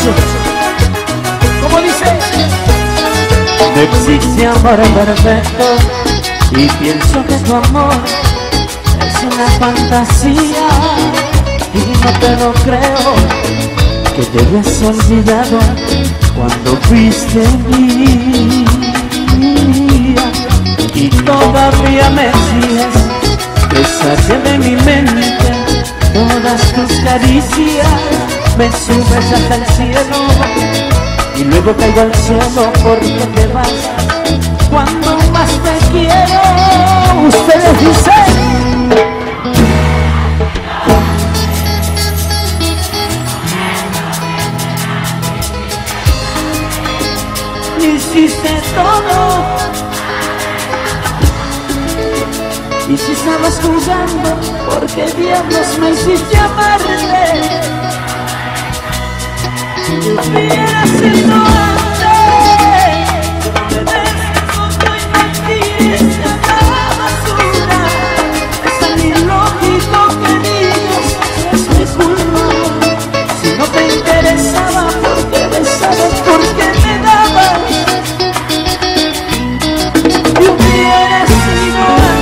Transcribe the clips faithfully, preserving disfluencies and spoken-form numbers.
noche. ¿Cómo dice? No existe amor perfecto y pienso que tu amor es una fantasía y no te lo creo, que te habías olvidado cuando fuiste mía y todavía me sigues, que saqué de mi mente todas tus caricias, me subes hasta el cielo y luego caigo al suelo porque te vas cuando más te quiero. Ustedes dicen: hiciste todo, y si estabas jugando, ¿por qué diablos me hiciste amarte? Si hubieras sido antes, no me des foto y mentires a la basura. Es tan ilógico que digas es mi culpa. Si no te interesaba, ¿por qué besabas? ¿Por qué me dabas? Si hubieras sido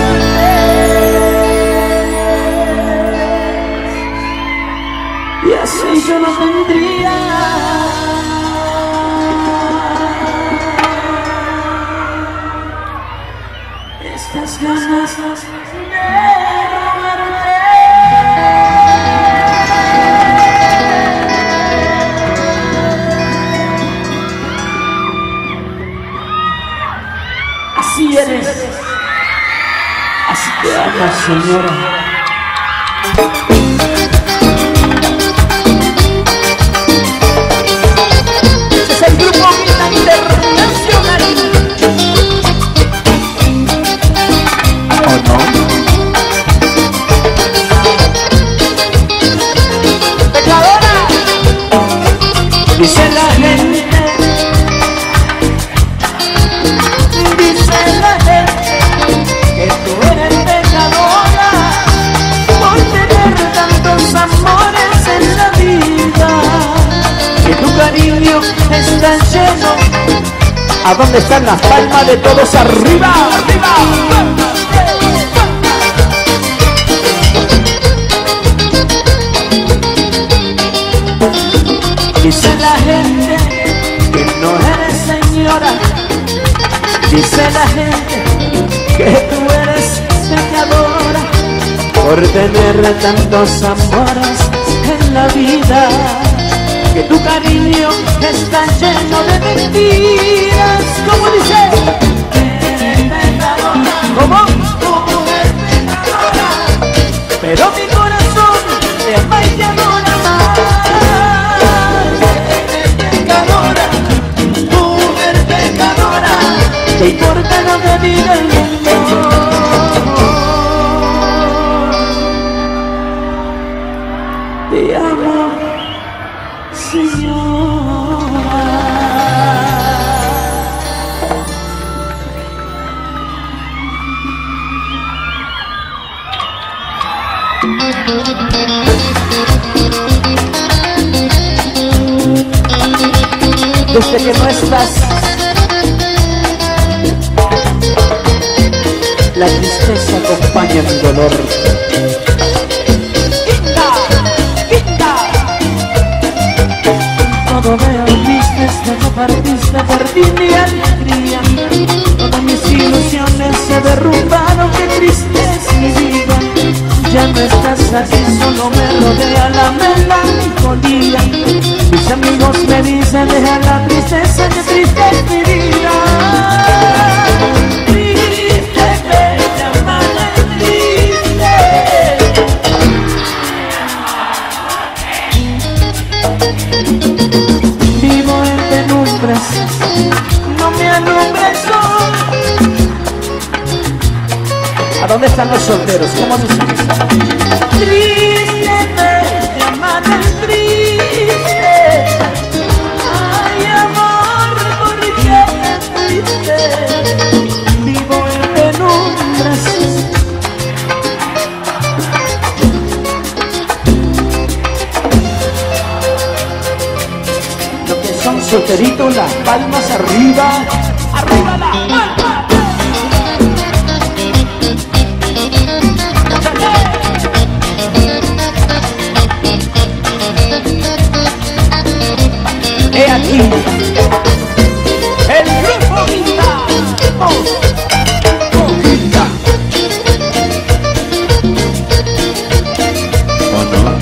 antes, y así yo no tendría estas ganas de robarte. Así eres, así te amo, señora. El grupo Vida Internacional. ¿O no? Pecadora, dice la gente, dice la gente que tú eres pecadora por tener tantos amores en la vida, que tu cariño está lleno. ¿A dónde están las palmas de todos? ¡Arriba! ¡Arriba! Dice la gente que no eres señora, dice la gente que tú eres pecadora por tener tantos amores en la vida, que tu cariño está lleno de mentiras. ¿Cómo dice? Eres pecadora. ¿Cómo? Tú eres pecadora. Pero mi corazón te ama y te adora más. Eres pecadora. Tú eres pecadora. ¿Te importa lo que diga el mundo? Te amo, señora. Desde que no estás, la tristeza acompaña mi dolor. Todo veo triste, no partiste, perdí mi alegría. Todas mis ilusiones se derrumbaron, qué triste es mi vida. Ya no estás aquí, solo me rodea la melancolía. Mis amigos me dicen, deja la tristeza, que triste es mi vida. Triste, bella, mala, triste. Vivo en penumbras, no me alumbra el sol. ¿A dónde están los solteros? ¿Cómo dicen? Triste, bella, mala, triste. Ay, amor, ¿por qué te fuiste? Vivo en penumbras. son solteritos, las palmas arriba, arriba la palma. He aquí el grupo Guinda. Oh, Guinda. ¿O no?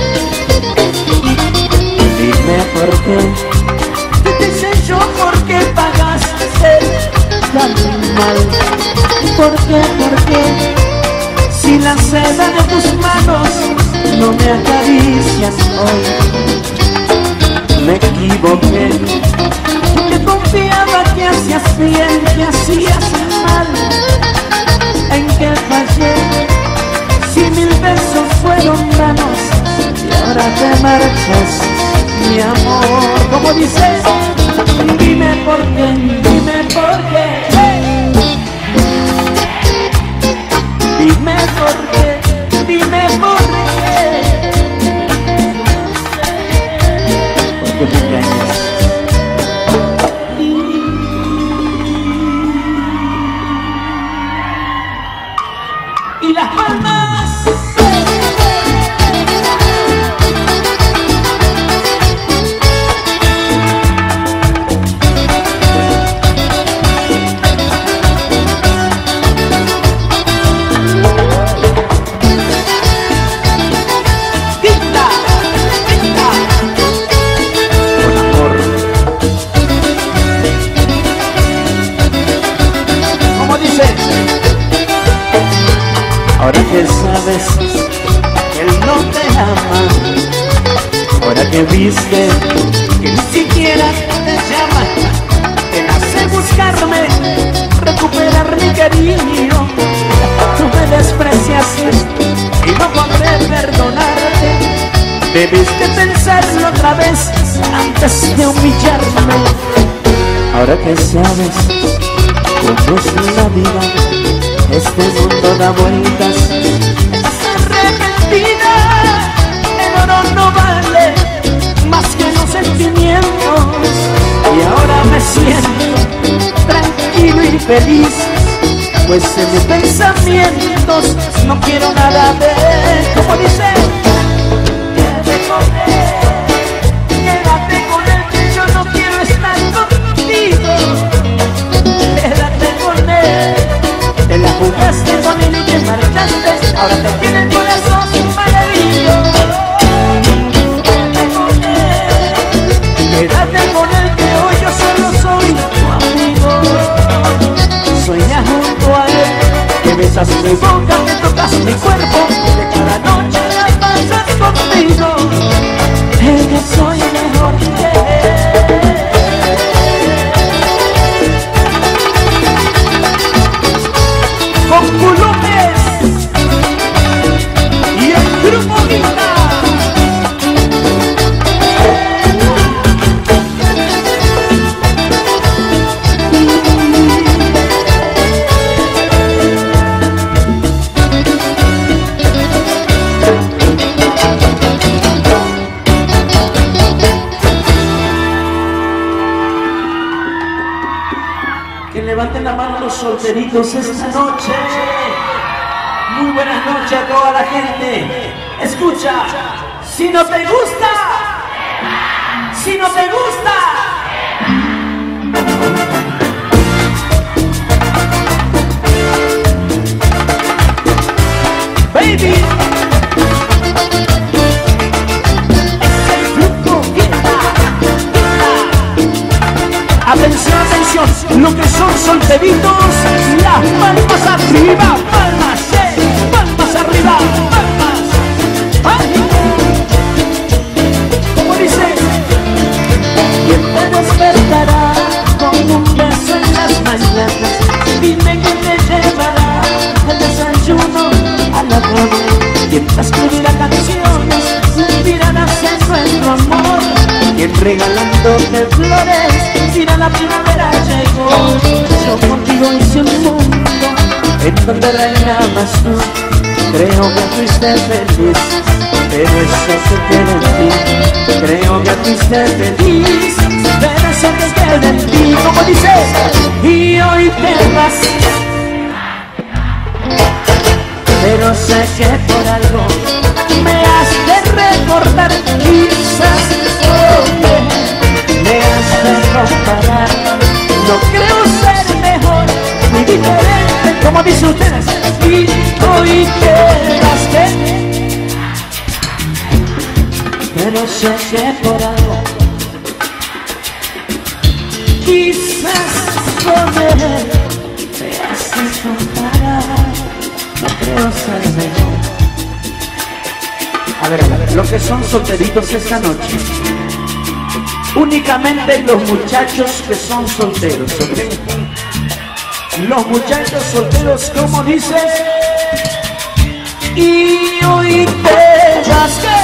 Dime por qué. ¿Qué te hice yo? ¿Por qué pagaste tan mal? ¿Por qué? ¿Por qué? Si la seda de tus manos no me acaricias hoy. Me equivoqué, porque confiaba que hacías bien, que hacías mal. ¿En qué fallé? Si mil besos fueron vanos y ahora te marchas, mi amor. Como dices, dime por qué, dime por qué. Dime por qué, dime por qué. Que me engañas. Y las palmas. Ahora que sabes que él no te ama, ahora que viste que ni siquiera te llama, te nace buscarme, recuperar mi cariño. Tú me despreciaste y no podré perdonarte. Debiste pensarlo otra vez antes de humillarme. Ahora que sabes cómo es la vida, este mundo da vueltas. Estás arrepentida, el oro no vale más que los sentimientos. Y ahora me siento tranquilo y feliz, pues en mis pensamientos no quiero nada de, como dice, quédate con él, quédate con él, que yo no quiero estar contigo. Quédate con él. Te la jugaste con él y te marchaste, ahora te tiene el corazón sin maravillo. Quédate con él, quédate con él, que hoy yo solo soy tu amigo. Sueña junto a él, que besas mi boca, que tocas mi cuerpo, que cada noche la pasas conmigo. Es que soy mejor que él. Con Culupes y el grupo Guinda. Que levanten la mano los solteritos esta noche. Muy buenas noches a toda la gente. Escucha, si no te gusta, si no te gusta, baby, atención, atención, lo que son solteritos, las palmas arriba, palmas, eh, palmas arriba, palmas. ¿Ah? Como dice, ¿quién te despertará con un beso en las mañanas? Dime que te llevará el desayuno a la cama. ¿Quién te escribirá canciones inspiradas en nuestro amor? ¿Quién regalándote flores dirá la primavera llegó? Yo contigo hice un mundo en donde reinabas tú. Creo que fuiste feliz, pero eso se queda en ti. Creo que fuiste feliz, como dice, y hoy te vas, pero sé que por algo me has de recordar, quizás oye, me has de comparar. No creo ser mejor ni diferente, como dicen ustedes, y hoy te vas, que pero sé que por algo quizás poder te hace comparar. No creo ser mejor. A ver, a ver, los que son solteritos esta noche, únicamente los muchachos que son solteros, ¿ok? Los muchachos solteros, como dices, y hoy te vas, que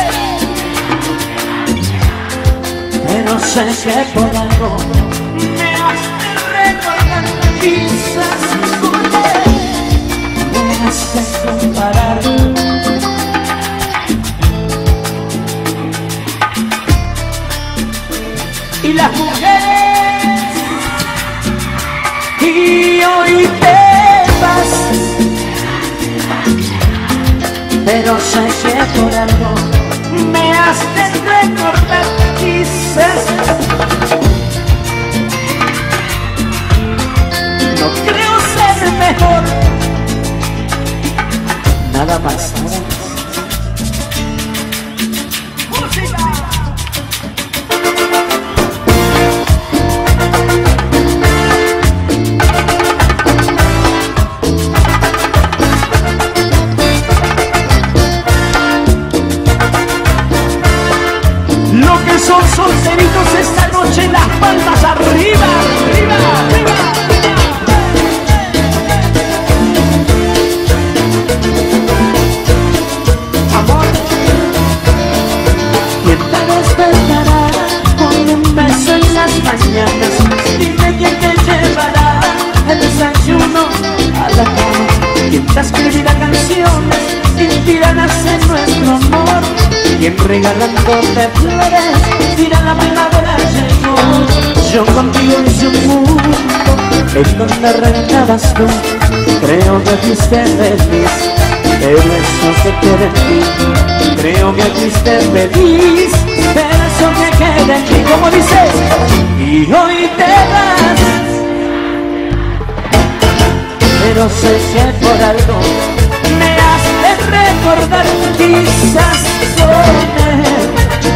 pero sé que por algo me has de recordar, quizás poder me hace comparar. Y las mujeres, y hoy te vas, pero sé que por algo me has de recordar, quizás no creo ser mejor. Nada más, nada más. ¡Música! Lo que son solteritos esta noche, las palmas arriba, arriba, arriba. Amor, ¿quién te despertará con un beso en las mañanas? Dime quién te llevará el desayuno a la cama. ¿Quién te escribirá canciones inspiradas en nuestro amor? ¿Quién regalándote flores dirá la primavera llegó? Yo contigo hice un mundo en donde reinabas tú. Creo que fuiste feliz, pero eso que queda en ti. Creo que fuiste feliz, pero eso que queda en ti. Como dices, y hoy te vas, pero sé que por algo me has de recordar, quizás poder.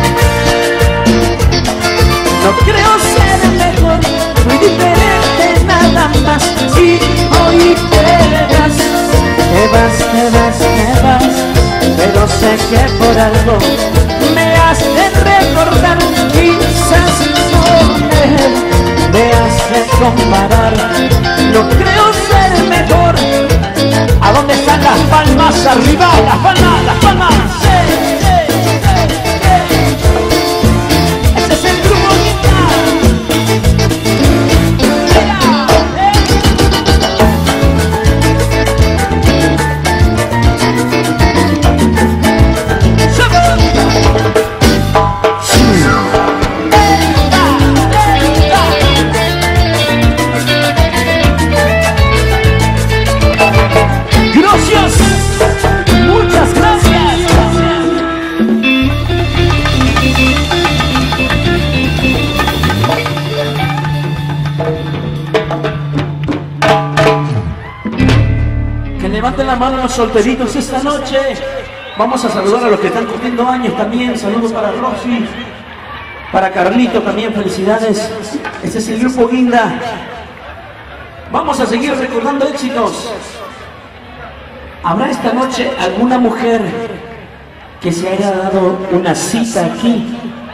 No creo ser mejor, muy diferente nada más. Y hoy te vas, te vas, te vas, te vas, pero sé que por algo me has de recordar, quizás poder. Me has de comparar, no creo ser mejor. ¿A dónde están las palmas arriba? Las palmas, las palmas. Sí, sí, sí, sí. Ese es el grupo Guinda. Gracias, muchas gracias. Que levanten la mano los solteritos esta noche. Vamos a saludar a los que están cumpliendo años también. Saludos para Rosy, para Carlito también, felicidades. Este es el grupo Guinda. Vamos a seguir recordando éxitos. ¿Habrá esta noche alguna mujer que se haya dado una cita aquí?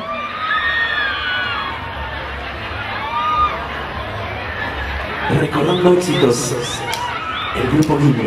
Recordando éxitos, el grupo Guinda.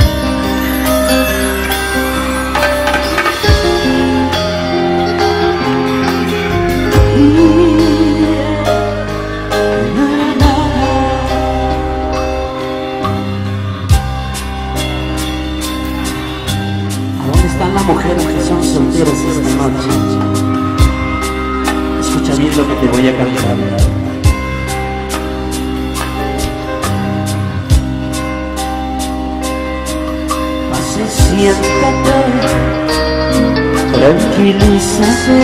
Están las mujeres que son solteras esta noche. Escucha bien lo que te voy a cantar. siéntate, tranquilízate,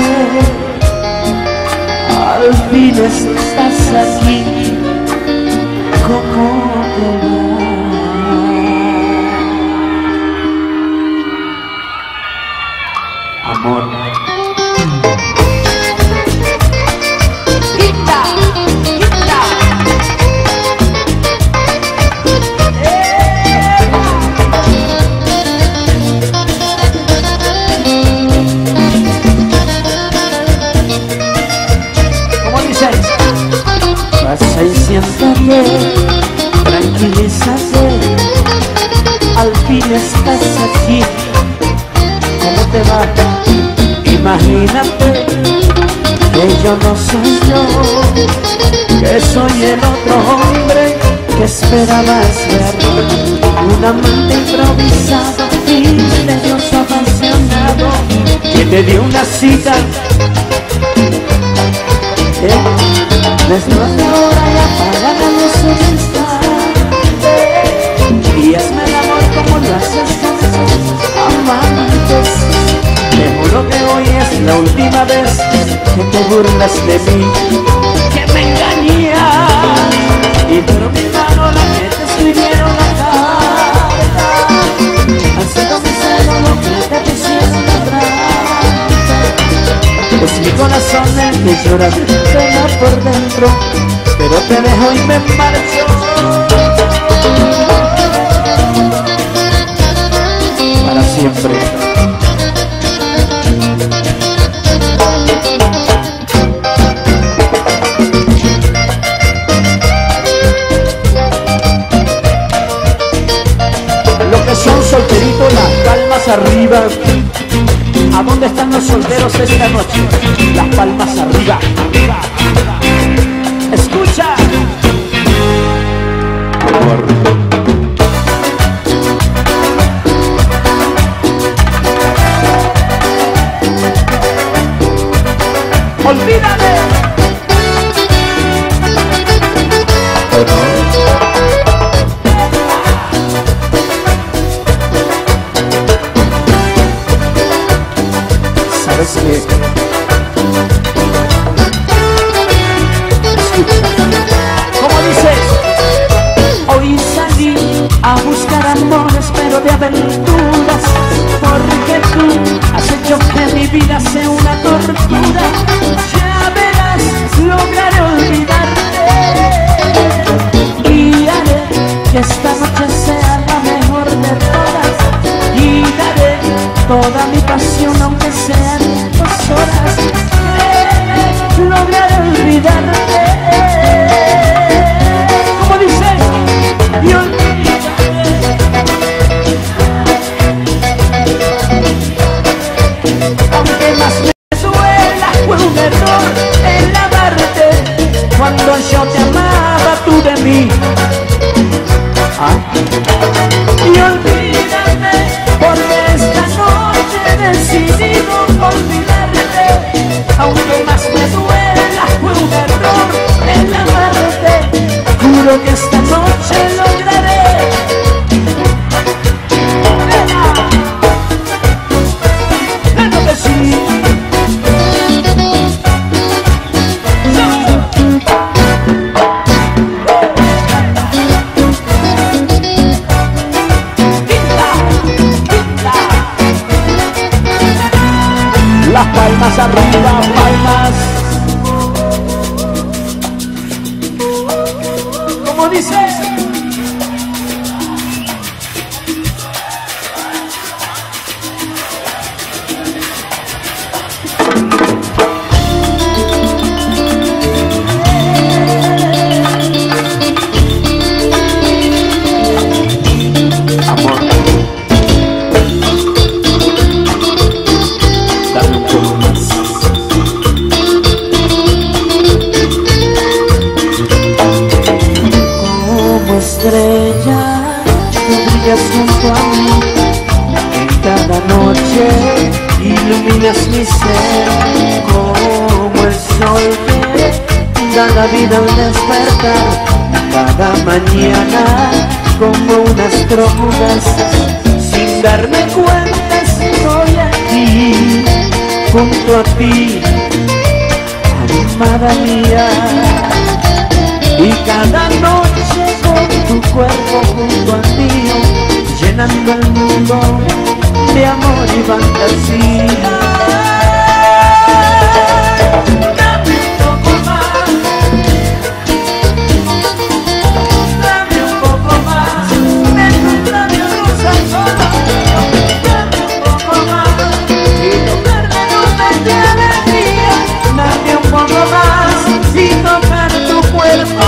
al fin estás aquí. ¿Cómo te va? Amor. Quita, quita. ¿Cómo dices? Pasa y siéntate, tranquilízate, al fin estás aquí. ¿Cómo te va? Imagínate que yo no soy yo, que soy el otro hombre que esperabas ver, un amante improvisado, misterioso, apasionado, que te dio una cita. ¿Eh? Desnuda ahora y apaga la luz en un instante, y hazme el amor como lo haces con esos amantes. Te juro que hoy es la última vez que te burlas de mí, que me engañas, y pero mi mano la que te escribieron la carta, ha sido mi celo lo que te pusieron atrás. Es mi corazón el que llora de pena por dentro, pero te dejo y me marcho para siempre. Los que son solteritos, las palmas arriba. ¿A dónde están los solteros esta noche? Las palmas arriba. Escucha. Amor. Olvídate. Bueno. ¿Sabes qué? Escucha. ¿Cómo dices? Hoy salí a buscar amores, pero de aventuras, porque tú has hecho que mi vida sea una tortura. Ya verás, lograré olvidarte y haré que esta noche sea la mejor de todas, y daré toda mi pasión aunque sean dos horas. Créeme, lograré olvidarte. ¿Cómo dices? Y olvídate. Aunque más me duela, fue un error el amarte cuando yo te amaba tú de mí. ¿Ah? Y olvídate, porque esta noche he decidido olvidarte. Aunque más me duela, fue un error el amarte. Juro que esta noche lograré. Claro que sí. Las palmas arriba, palmas. ¿Cómo dices? Amor. Dame un poco más. Como estrella, tú brillas junto a mí. En cada noche iluminas mi ser. Como el sol que da la vida al despertar. Cada mañana como unas trombas, sin sin darme cuenta estoy aquí, junto a ti, amada mía. Y cada noche con tu cuerpo junto al mío, llenando el mundo de amor y fantasía. Dame un poco más, dame un poco más de tus labios rosas solo mío. Dame un poco más y tocarme nubes de alegría. Dame un poco más y tocar tu cuerpo.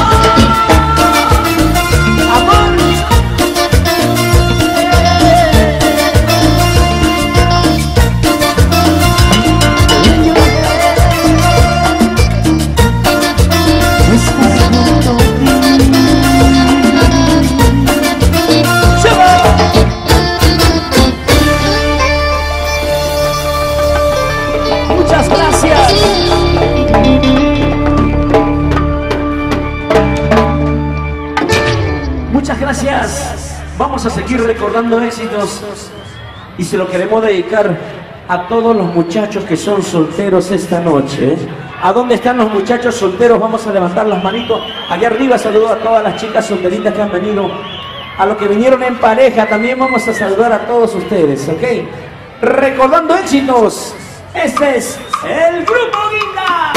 Gracias. Vamos a seguir recordando éxitos y se lo queremos dedicar a todos los muchachos que son solteros esta noche. ¿A dónde están los muchachos solteros? Vamos a levantar las manitos. Allá arriba saludo a todas las chicas solteritas que han venido. A los que vinieron en pareja también vamos a saludar a todos ustedes, ¿ok? Recordando éxitos. Este es el Grupo Guinda.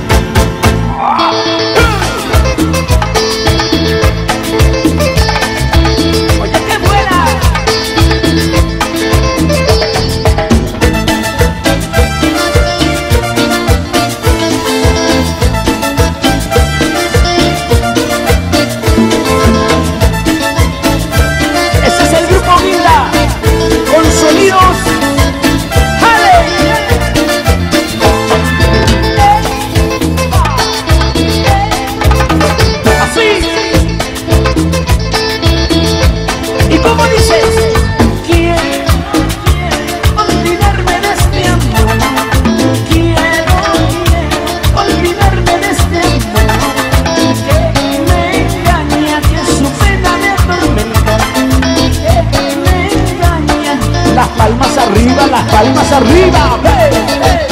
Las palmas arriba, hey, hey.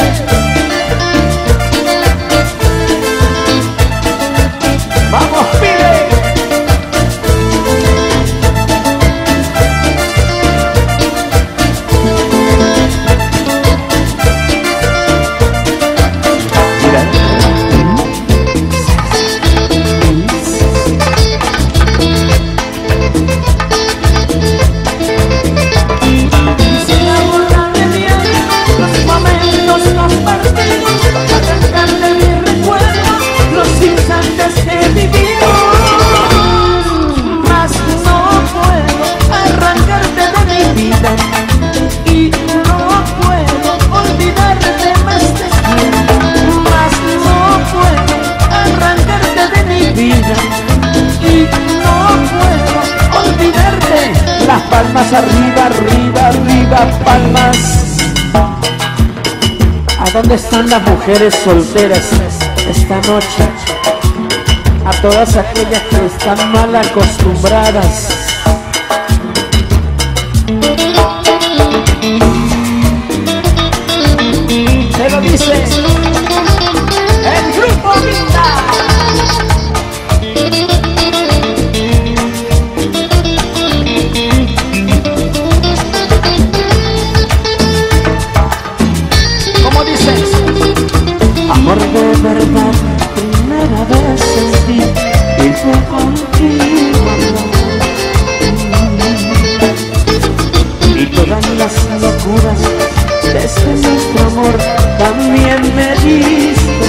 Vamos, pide. Palmas arriba, arriba, arriba, palmas. ¿A dónde están las mujeres solteras esta noche? A todas aquellas que están mal acostumbradas. Se lo dice el Grupo Guinda. Amor de verdad, primera vez sentí y fue contigo. Y todas las locuras de este nuestro amor también me diste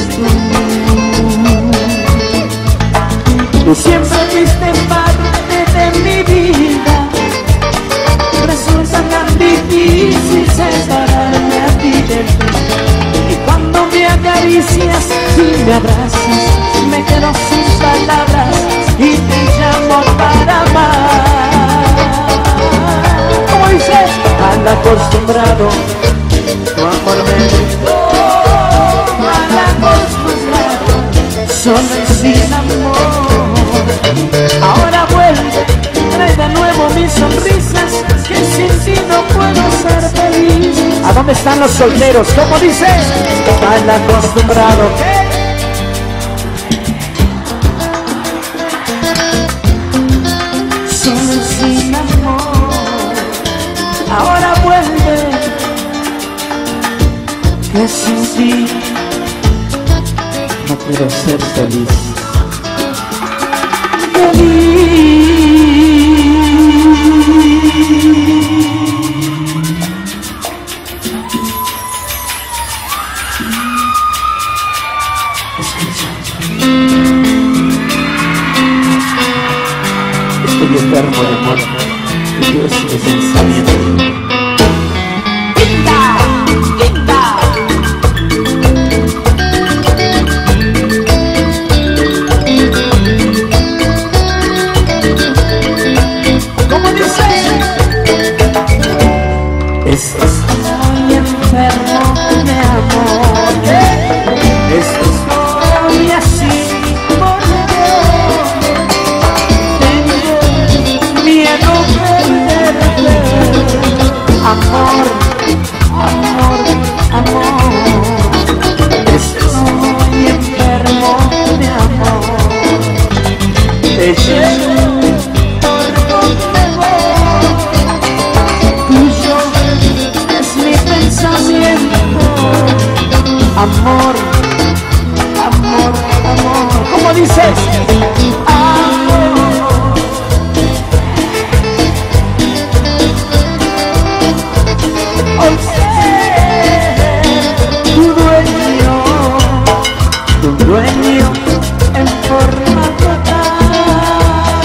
tú. Tú siempre fuiste parte de mi vida. Resulta tan difícil separarme a ti de ti. Y cuando me acaricias y me abrazas, me quedo sin palabras y te llamo para amar. Como dices, al acostumbrado, tu amor me gustó. Mal acostumbrado, solo y sin amor. Ahora vuelve, trae de nuevo mis sonrisas que sin ti puedo ser feliz. ¿A dónde están los solteros? ¿Cómo dice? Mal acostumbrado. ¿Qué? Solo sin amor. Ahora vuelve. Que sin ti no puedo ser feliz. Estoy enfermo de amor y Dios es pensamiento. ¡Linda! ¡Linda! ¿Cómo dice? Estoy enfermo de amor. Estoy así porque tengo miedo de perderte. Amor, amor, amor. Estoy enfermo de amor. Te llevo por donde voy. Tuyo es mi pensamiento. Amor, amor, amor. ¿Cómo dices? Amor. Hoy sé tu dueño, tu dueño en forma total.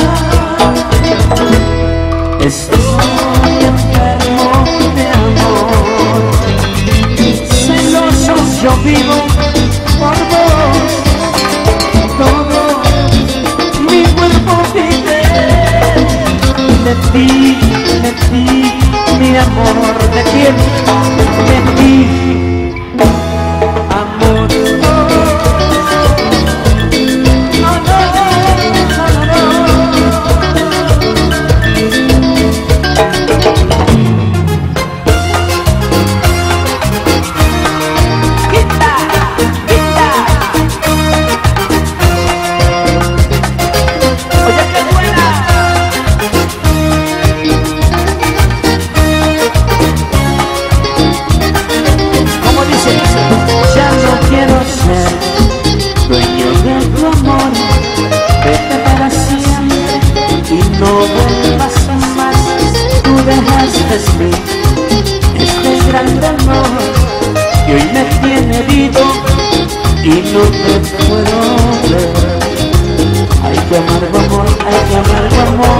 Estoy enfermo de amor. Celoso yo vivo por vos. Todo mi cuerpo vive de ti, de ti, mi amor. ¿De quién? De ti, amor. No, no, no, no, quita, quita. Oye, qué buena. ¿Cómo dice? Ya no quiero ser dueño de tu amor. Vete para siempre y no vuelvas más. Tú dejaste de mí este gran amor que hoy me tiene herido y no te puedo ver. Hay que amargo amor, hay que amargo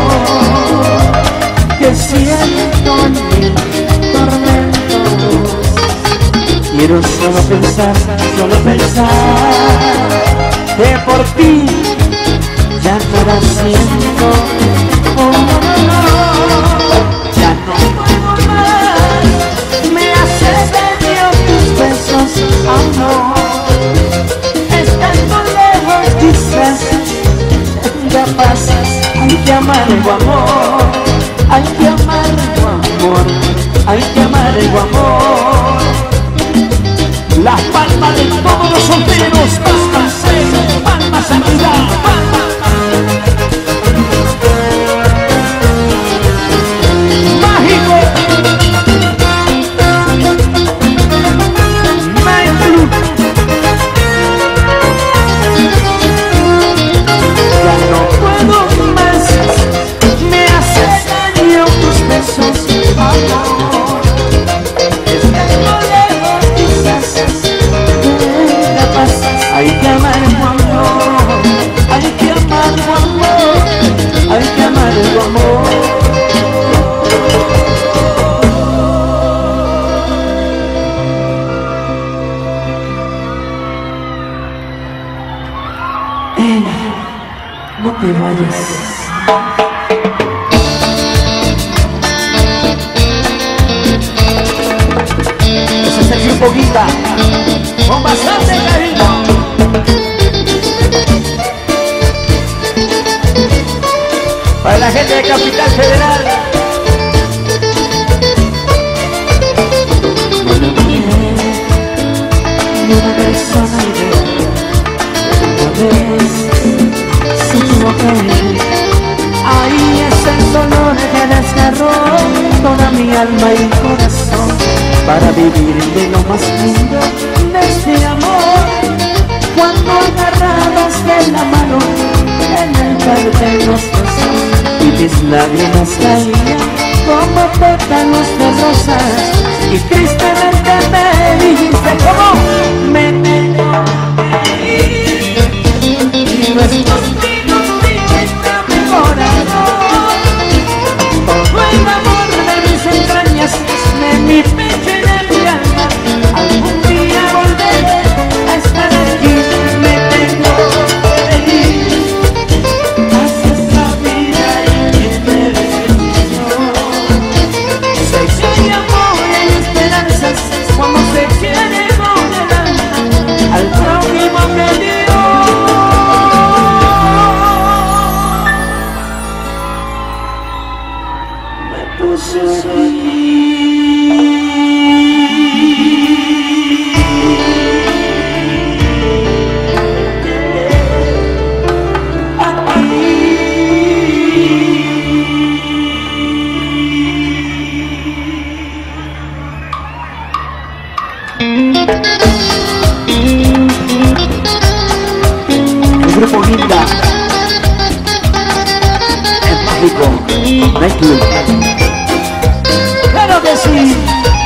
amor, que siento en mí tormentos. Quiero solo pensar, solo pensar que por ti ya nada siento. Oh, no, no, no, ya no puedo más. Me hace daño tus besos, amor. Estando lejos quizás ya pasas. Hay que amargo amor, hay que amargo amor, hay que amargo amor. Las palmas de todos los solteros, palmas, palmas arriba, palmas. Mágico. Mágico. Ya no puedo más, me hace daño tus besos, amor. Estando lejos quizás te pasas. Hay que amargo amor, hay que amargo amor, hay que amargo amor. No te vayas. Ese es el grupo Guita, con bastante cariño. Para la gente de Capital Federal. vez se equivoqué. Ahí está el dolor que desgarró toda mi alma y corazón, para vivir de lo más lindo de este amor. Cuando agarrados de la mano en el cartel nos besamos y mis lágrimas caían como pétalos de rosas, y tristemente me dijiste como me tengo que ir, y no es contigo sigue mi corazón. Todo el amor de mis entrañas, de mi pecho y de mi alma, algún día volveré a estar aquí. Me tengo que ir hacia esta vida y que me destino. Sé que hay amor y esperanzas cuando se quiere con el alma al prójimo que dio. Me puse aquí. El grupo Guinda es mágico, Nightclub. ¡Claro que sí!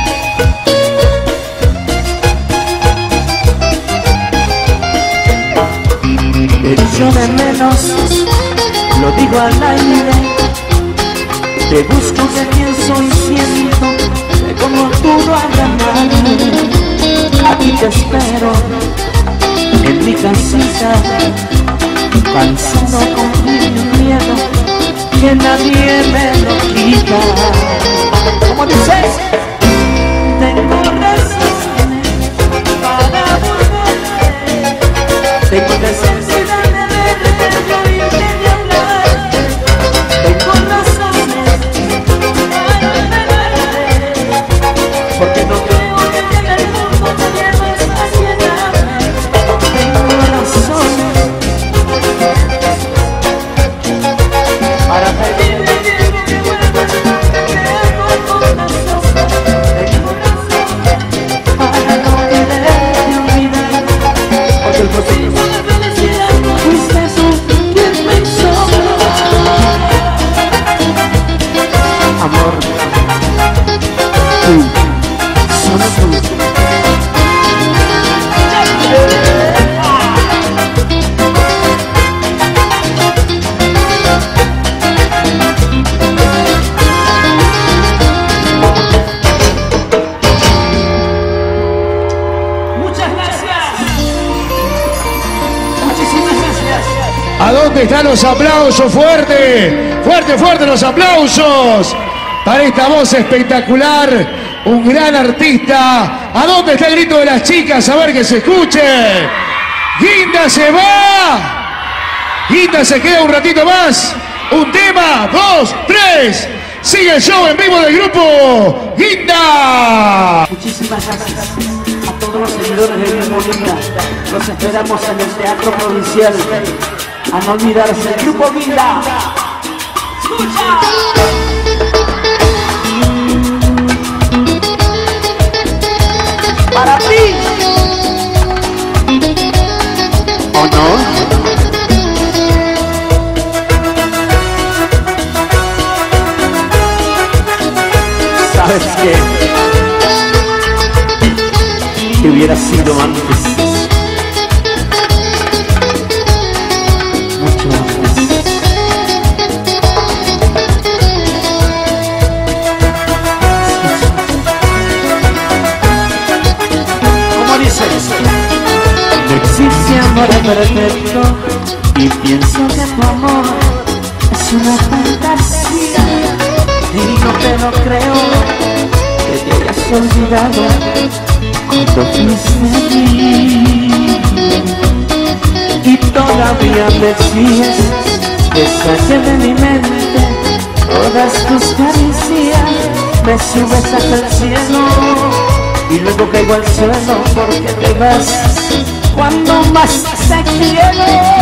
Te echo de menos, lo digo al aire. Te busco, te pienso y siento que como tú lo hagas mal. Aquí te espero en mi casita, cansado con mi miedo que nadie me lo quita. ¿Cómo dices? Tengo razones para volver, tengo necesidad de verte, de oírte, de hablar. Tengo razones para olvidarte, porque no creo que en el mundo te lleves a llenarme. Tengo razones para pedirte que vuelvas, que te hago corazón. Tengo razones para no quererte olvidar, porque el proceso de felicidad fuiste tú quien me hizo. Amor, tú, solo tú. Muchas gracias. Muchísimas gracias. ¿A dónde están los aplausos? ¡Fuerte! ¡Fuerte, fuerte los aplausos! Para esta voz espectacular, un gran artista. ¿A dónde está el grito de las chicas? A ver que se escuche. ¡Guinda se va! ¡Guinda se queda un ratito más! Un tema, dos, tres. Sigue el show en vivo del grupo Guinda. Muchísimas gracias a todos los seguidores del Grupo Guinda. Los esperamos en el Teatro Provincial. A no olvidarse, el Grupo Guinda. ¡Escucha! Para ti. ¿O no? ¿Sabes qué? Que hubiera sido antes, mucho antes. ¿Cómo dices? No existe amor perfecto y pienso que tu amor es una fantasía. Y no te lo creo, que te hayas olvidado cuando fuiste mí. Y todavía me exiges que saque de mi mente todas tus caricias. Me subes hasta el cielo y luego caigo al suelo porque te vas cuando más se quiere.